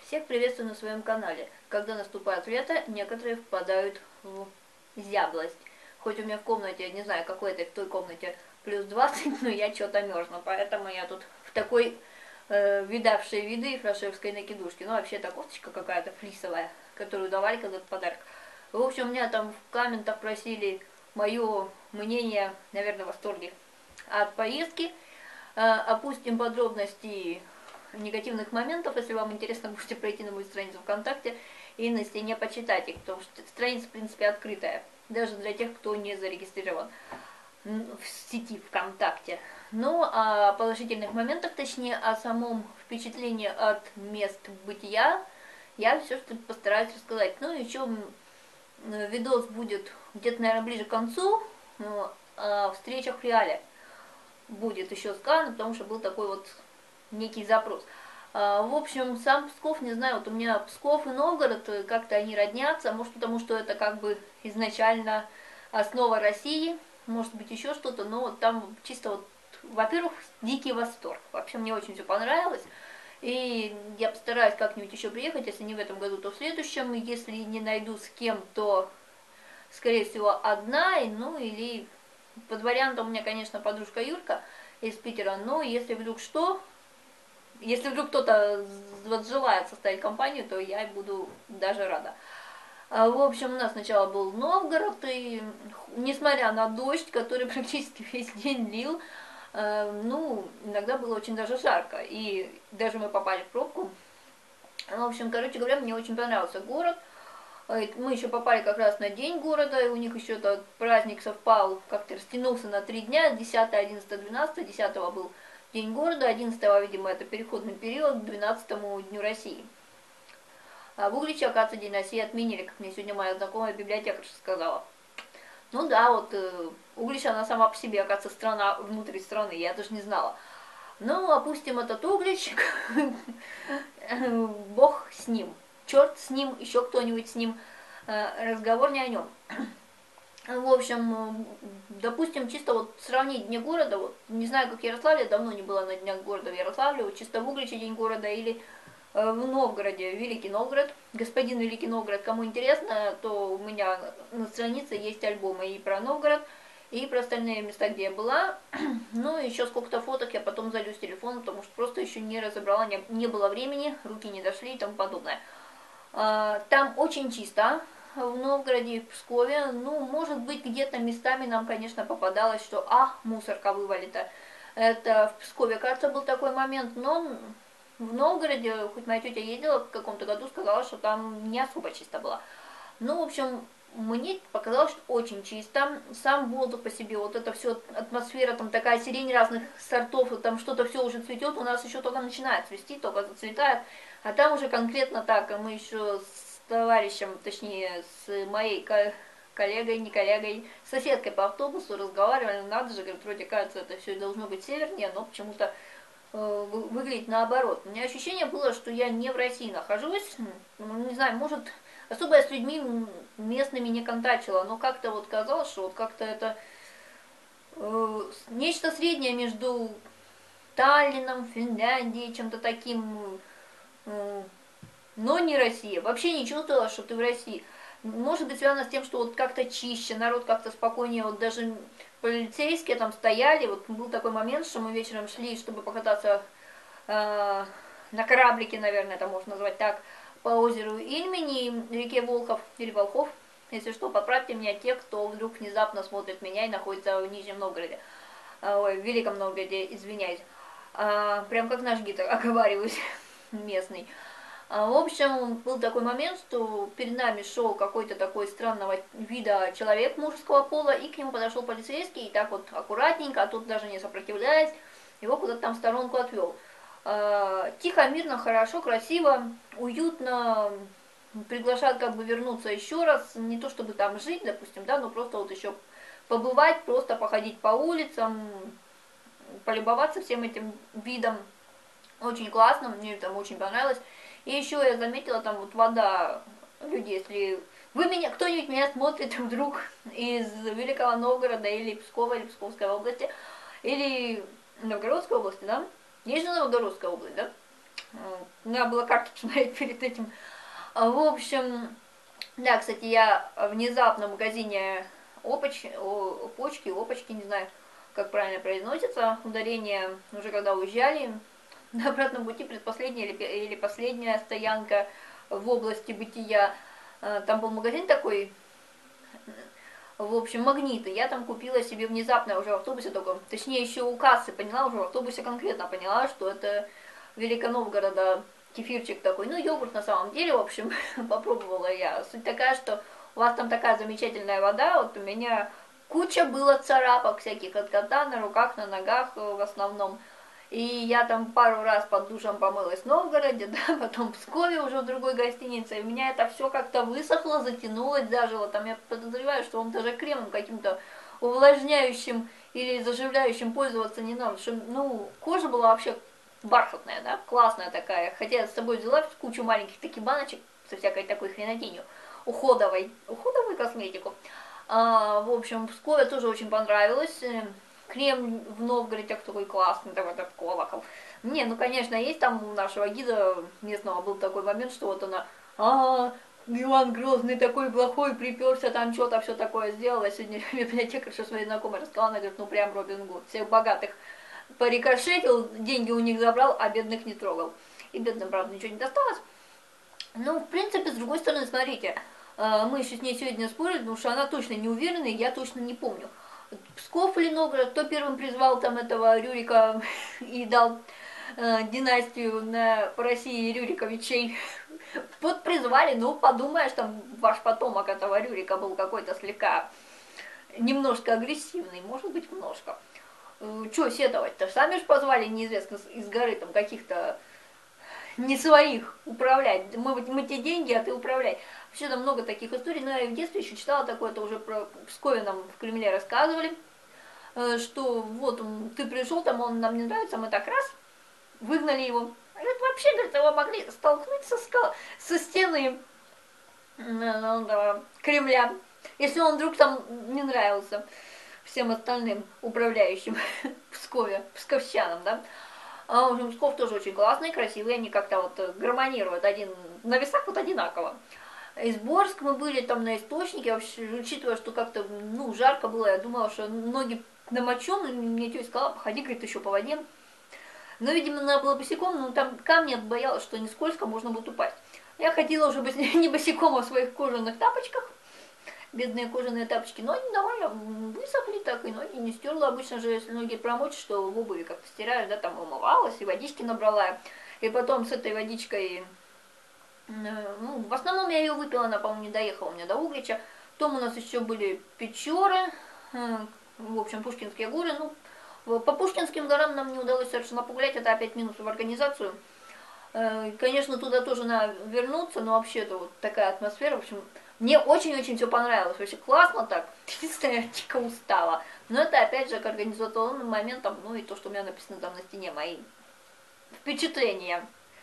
Всех приветствую на своем канале. Когда наступает лето, некоторые впадают в зяблость. Хоть у меня в комнате, не знаю, какой это в той комнате, плюс 20, но я что-то мерзну. Поэтому я тут в такой видавшей виды фрашевской накидушке. Ну, вообще, это кофточка какая-то флисовая, которую давали когда-то в подарок. В общем, меня там в комментах просили мое мнение, наверное, в восторге от поездки. Опустим подробности негативных моментов. Если вам интересно, можете пройти на мою страницу ВКонтакте и на стене почитать их, потому что страница, в принципе, открытая, даже для тех, кто не зарегистрирован в сети ВКонтакте. Ну, о положительных моментах, точнее, о самом впечатлении от мест бытия, я все что постараюсь рассказать. Ну, еще видос будет где-то, наверное, ближе к концу, о встречах в реале будет еще сказано, потому что был такой вот некий запрос. В общем, сам Псков, не знаю, вот у меня Псков и Новгород, как-то они роднятся, может потому, что это как бы изначально основа России, может быть еще что-то, но вот там чисто вот, во-первых, дикий восторг. Вообще мне очень все понравилось, и я постараюсь как-нибудь еще приехать, если не в этом году, то в следующем, если не найду с кем, то, скорее всего, одна, ну или под вариантом у меня, конечно, подружка Юрка из Питера, но если вдруг что, если вдруг кто-то вот желает составить компанию, то я буду даже рада. В общем, у нас сначала был Новгород, и несмотря на дождь, который практически весь день лил, ну, иногда было очень даже жарко, и даже мы попали в пробку. В общем, короче говоря, мне очень понравился город. Мы еще попали как раз на день города, и у них еще этот праздник совпал, как-то растянулся на 3 дня, 10, 11, 12, 10 был День города, 11, видимо, это переходный период к 12-му Дню России. А в Угличе, оказывается, День России отменили, как мне сегодня моя знакомая библиотекарша сказала. Ну да, вот Углич, она сама по себе, оказывается, страна внутри страны, я даже не знала. Ну, опустим этот Углич, бог с ним, черт с ним, еще кто-нибудь с ним, разговор не о нем. В общем, допустим, чисто вот сравнить Дни города, вот не знаю, как в Ярославле, давно не была на Днях города в Ярославле, вот чисто в Угличе День города или в Новгороде, Великий Новгород, господин Великий Новгород, кому интересно, то у меня на странице есть альбомы и про Новгород, и про остальные места, где я была. Ну, еще сколько-то фоток я потом залью с телефона, потому что просто еще не разобрала, не было времени, руки не дошли и тому подобное. Там очень чисто, в Новгороде и в Пскове. Ну, может быть, где-то местами нам, конечно, попадалось, что мусорка вывалита. Это в Пскове, кажется, был такой момент, но в Новгороде, хоть моя тетя ездила в каком-то году, сказала, что там не особо чисто было. Ну, в общем, мне показалось, что очень чисто. Сам воздух по себе, вот это все, атмосфера, там такая сирень разных сортов, вот там что-то все уже цветет, у нас еще только начинает цвести, только зацветает. А там уже конкретно так, мы еще с товарищем, точнее, с моей коллегой, не коллегой, соседкой по автобусу разговаривали, надо же, говорит, вроде кажется, это все должно быть севернее, но почему-то выглядит наоборот. У меня ощущение было, что я не в России нахожусь, не знаю, может, особо я с людьми местными не контактила, но как-то вот казалось, что вот как-то это нечто среднее между Таллином, Финляндией, чем-то таким, но не Россия. Вообще не чувствовала, что ты в России. Может быть, связано с тем, что вот как-то чище, народ как-то спокойнее, вот даже полицейские там стояли, вот был такой момент, что мы вечером шли, чтобы покататься на кораблике, наверное, это можно назвать так, по озеру Ильмени, реке Волхов или Волхов. Если что, поправьте меня те, кто вдруг внезапно смотрит меня и находится в Нижнем Новгороде, ой, в Великом Новгороде, извиняюсь. Прям как наш гид, оговариваюсь, местный. В общем, был такой момент, что перед нами шел какой-то такой странного вида человек мужского пола, и к нему подошел полицейский, и так вот аккуратненько, а тут даже не сопротивляясь, его куда-то там в сторонку отвел. Тихо, мирно, хорошо, красиво, уютно, приглашают как бы вернуться еще раз, не то чтобы там жить, допустим, да, но просто вот еще побывать, просто походить по улицам, полюбоваться всем этим видом. Очень классно, мне там очень понравилось. И еще я заметила, там вот вода, люди, если вы меня, кто-нибудь меня смотрит вдруг из Великого Новгорода или Пскова, или Псковской области, или Новгородской области, да? Есть же Новгородская область, да? Надо было карту посмотреть перед этим. В общем, да, кстати, я внезапно в магазине опочки, не знаю, как правильно произносится, ударение, уже когда уезжали, на обратном пути предпоследняя или последняя стоянка в области бытия. Там был магазин такой, в общем, магниты. Я там купила себе внезапно уже в автобусе только, точнее еще у кассы поняла, уже в автобусе конкретно поняла, что это Великоновгорода кефирчик такой, ну йогурт на самом деле, в общем, попробовала я. Суть такая, что у вас там такая замечательная вода, вот у меня куча было царапок всяких от кота на руках, на ногах в основном. И я там пару раз под душем помылась в Новгороде, да, потом в Пскове уже в другой гостинице, и у меня это все как-то высохло, затянулось, зажило. Там я подозреваю, что он даже кремом каким-то увлажняющим или заживляющим пользоваться не надо, что, ну, кожа была вообще бархатная, да, классная такая. Хотя я с собой взяла кучу маленьких таких баночек со всякой такой хренотенью, уходовой косметику. В общем, в Пскове тоже очень понравилось. Крем в Новгороде такой классный, такой этот колокол. Не, ну конечно, есть там у нашего гида местного был такой момент, что вот она, Иван Грозный такой плохой, приперся, там что-то все такое сделал. А сегодня библиотекарша своей знакомой рассказала, она говорит, ну прям Робин Гуд, всех богатых порикошетил, деньги у них забрал, а бедных не трогал. И бедным, правда, ничего не досталось. Ну, в принципе, с другой стороны, смотрите, мы еще с ней сегодня спорили, потому что она точно не уверена, и я точно не помню. Псков или Новгород, кто первым призвал там этого Рюрика и дал династию по России Рюриковичей. Вот призвали, ну подумаешь, там ваш потомок этого Рюрика был какой-то слегка немножко агрессивный, может быть, немножко. Чё сетовать-то? Сами же позвали неизвестно из горы там каких-то не своих управлять. Мы тебе деньги, а ты управляй. Вообще там много таких историй. Но я в детстве еще читала такое, это уже про Пскове нам в Кремле рассказывали, что вот ты пришел, там он нам не нравится, мы так раз, выгнали его. Говорит, вообще, говорит, его могли столкнуть со стены Кремля, если он вдруг там не нравился всем остальным управляющим в Пскове, псковчанам, да. В общем, Псков тоже очень классный, красивый, они как-то вот гармонируют на весах вот одинаково. Из Борск мы были там на источнике, вообще, учитывая, что как-то, ну, жарко было, я думала, что ноги намочу, мне тетя сказала, походи, говорит, еще по воде. Но, видимо, надо было босиком, но там камни, боялась, что не скользко, можно будет упасть. Я ходила уже не босиком, а в своих кожаных тапочках, бедные кожаные тапочки, но они довольно высохли так, и ноги не стерла. Обычно же, если ноги промочь, что в обуви как-то стираешь, да, там умывалась, и водички набрала, и потом с этой водичкой, ну, в основном я ее выпила, она, по-моему, не доехала у меня до Углича. Потом у нас еще были Печоры, в общем, Пушкинские горы, ну, по Пушкинским горам нам не удалось совершенно погулять, это опять минус в организацию. Конечно, туда тоже надо вернуться, но вообще это вот такая атмосфера, в общем, мне очень-очень все понравилось, вообще классно так, единственное, я дико устала. Но это опять же к организационным моментам, ну и то, что у меня написано там на стене, мои впечатления.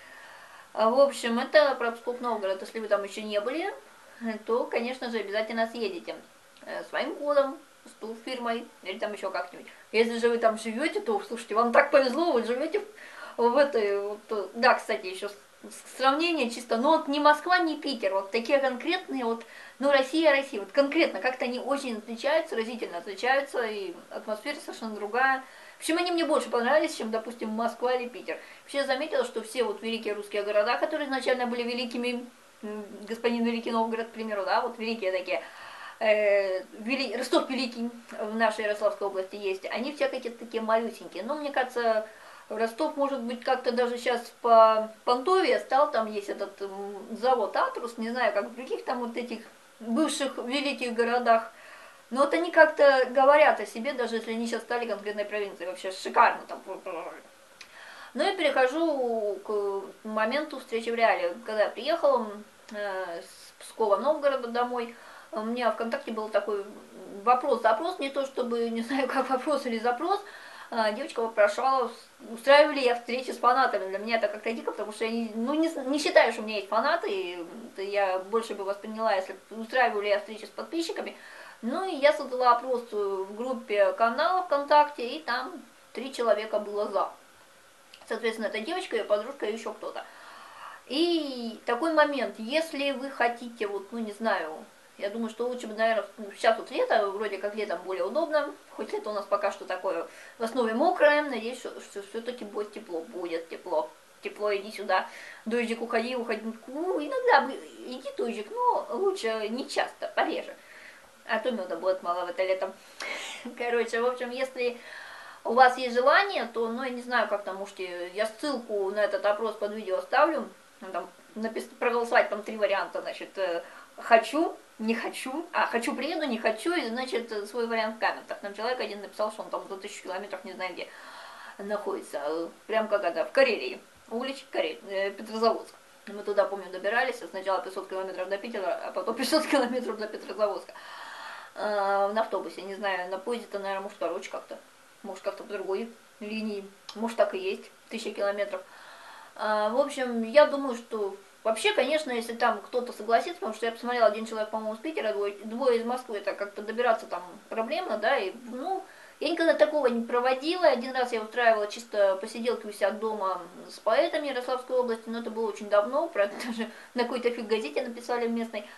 В общем, это про Псков-Новгород, если вы там еще не были, то, конечно же, обязательно съедете своим кодом, с фирмой или там еще как-нибудь. Если же вы там живете, то, слушайте, вам так повезло, вы живете в этой, вот, да, кстати, еще сравнение чисто, но вот ни Москва, ни Питер, вот такие конкретные, вот, ну, Россия, вот конкретно, как-то они очень отличаются, разительно отличаются, и атмосфера совершенно другая. В общем, они мне больше понравились, чем, допустим, Москва или Питер. Вообще я заметила, что все вот великие русские города, которые изначально были великими, господин Великий Новгород, к примеру, да, вот великие такие, Ростов Великий в нашей Ярославской области есть, они все какие-то такие малюсенькие. Но мне кажется, Ростов, может быть, как-то даже сейчас по Понтове стал, там есть этот завод Атрус, не знаю, как в других там вот этих бывших великих городах. Но вот они как-то говорят о себе, даже если они сейчас стали конкретной провинцией. Вообще шикарно там. Ну и перехожу к моменту встречи в реале. Когда я приехала с Пскова Новгорода домой, у меня ВКонтакте был такой вопрос-запрос, не то чтобы, не знаю, как вопрос или запрос, девочка вопрошала, устраиваю ли я встречи с фанатами. Для меня это как-то дико, потому что я не считаю, что у меня есть фанаты, и я больше бы восприняла, если устраиваю ли я встречи с подписчиками. Ну и я создала опрос в группе канала ВКонтакте, и там 3 человека было за. Соответственно, эта девочка, ее подружка и еще кто-то. И такой момент, если вы хотите, вот, ну не знаю, я думаю, что лучше бы, наверное, сейчас вот лето, вроде как летом более удобно, хоть лето у нас пока что такое в основе мокрое, надеюсь, что все-таки будет тепло, тепло, иди сюда, дождик, уходи, ну, иногда иди дождик, но лучше не часто, пореже, а то меда будет мало в это лето. Короче, в общем, если у вас есть желание, то, ну, я не знаю, как там, можете, я ссылку на этот опрос под видео оставлю, там, проголосовать, там 3 варианта, значит, хочу, не хочу, хочу приеду, не хочу, и, значит, свой вариант в комментах. Там человек один написал, что он там за 1000 километров, не знаю где, находится, прям как это, в Карелии, уличек Петрозаводск. Мы туда, помню, добирались, сначала 500 километров до Питера, а потом 500 километров до Петрозаводска. На автобусе, не знаю, на поезде-то, наверное, может, короче как-то. Может, как-то по другой линии. Может, так и есть, 1000 километров. В общем, я думаю, что вообще, конечно, если там кто-то согласится, потому что я посмотрела, один человек, по-моему, с Питера, двое из Москвы, это как-то добираться там проблемно, да, и, ну, я никогда такого не проводила. Один раз я устраивала чисто посиделки у себя дома с поэтами Ярославской области, но это было очень давно, про это даже на какой-то газете написали в местной.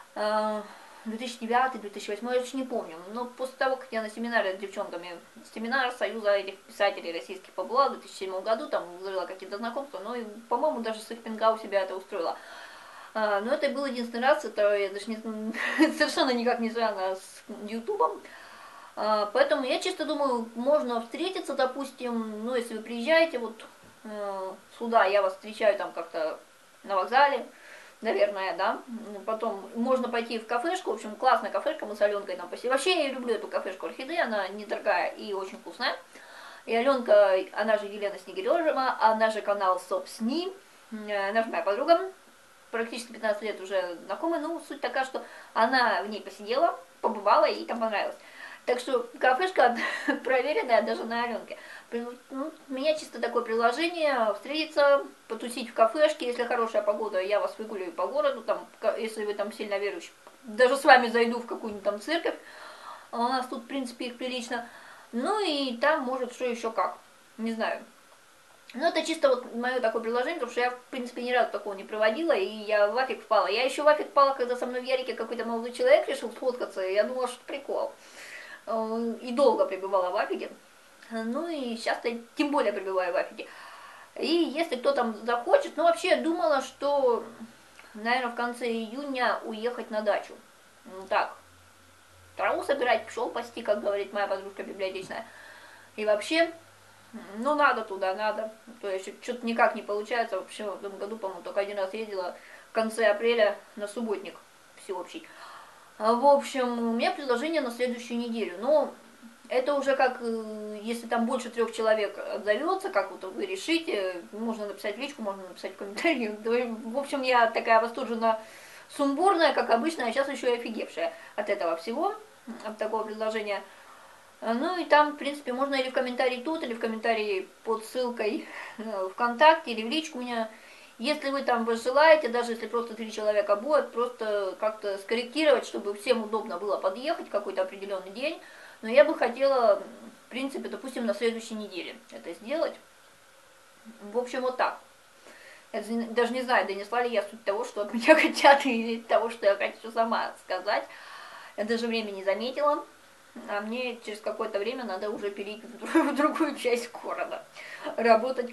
2009-2008, я очень не помню. Но после того, как я на семинаре с девчонками, семинар Союза этих писателей российских побыла в 2007 году, там завела какие-то знакомства, но, по-моему, даже с их пинга у себя это устроила. Но это был единственный раз, это я даже не, совершенно никак не связано с Ютубом. Поэтому я чисто думаю, можно встретиться, допустим, ну, если вы приезжаете вот сюда, я вас встречаю там как-то на вокзале, наверное, да. Потом можно пойти в кафешку, в общем, классная кафешка, мы с Аленкой там посидим. Вообще я люблю эту кафешку Орхидея, она недорогая и очень вкусная. И Аленка, она же Елена Снегирёжева, она же канал Собсни, она же моя подруга, практически 15 лет уже знакомы, ну, суть такая, что она в ней посидела, побывала, и ей там понравилось. Так что кафешка проверенная даже на Аленке. Ну, у меня чисто такое приложение, встретиться, потусить в кафешке, если хорошая погода, я вас выгуляю по городу, там, если вы там сильно верующие. Даже с вами зайду в какую-нибудь там церковь, у нас тут, в принципе, их прилично. Ну и там, может, что еще как, не знаю. Ну, это чисто вот мое такое приложение, потому что я, в принципе, ни разу такого не проводила, и я в афиг впала. Я еще в афиг впала, когда со мной в Ярике какой-то молодой человек решил сфоткаться, и я думала, что прикол. И долго пребывала в афиге. Ну и сейчас-то тем более пребываю в афиге. И если кто там захочет, ну вообще я думала, что, наверное, в конце июня уехать на дачу. Ну так, траву собирать, пчел пасти, как говорит моя подружка библиотечная. И вообще, ну надо туда, надо. То есть что-то никак не получается. Вообще в этом году, по-моему, только один раз ездила в конце апреля на субботник всеобщий. В общем, у меня предложение на следующую неделю. Но это уже как, если там больше 3 человек отзовется, как вот вы решите, можно написать в личку, можно написать в комментарии. В общем, я такая восторженно сумбурная, как обычно, а сейчас еще и офигевшая от этого всего, от такого предложения. Ну и там, в принципе, можно или в комментарии тут, или в комментарии под ссылкой ВКонтакте, или в личку меня. Если вы там желаете, даже если просто 3 человека будет, просто как-то скорректировать, чтобы всем удобно было подъехать в какой-то определенный день. Но я бы хотела, в принципе, допустим, на следующей неделе это сделать. В общем, вот так. Я даже не знаю, донесла ли я суть того, что от меня хотят, или того, что я хочу сама сказать. Я даже время не заметила. А мне через какое-то время надо уже пилить в другую часть города. Работать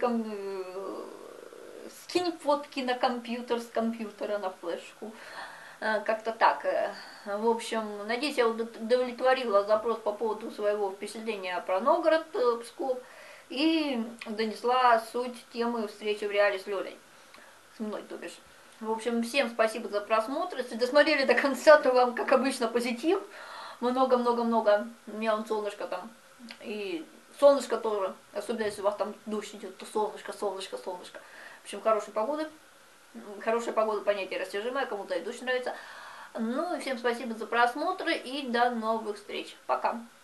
скинь фотки на компьютер, с компьютера на флешку. Как-то так. В общем, надеюсь, я удовлетворила запрос по поводу своего впечатления про Новгород, Псков. И донесла суть темы встречи в реале с Лёлей. С мной, то бишь. В общем, всем спасибо за просмотр. Если досмотрели до конца, то вам, как обычно, позитив. Много-много-много. У меня вон солнышко там. И солнышко тоже. Особенно, если у вас там дождь идет, то солнышко, солнышко, солнышко. В общем, хорошей погоды. Хорошая погода, понятие растяжимое, кому-то и дождь нравится. Ну и всем спасибо за просмотр и до новых встреч. Пока.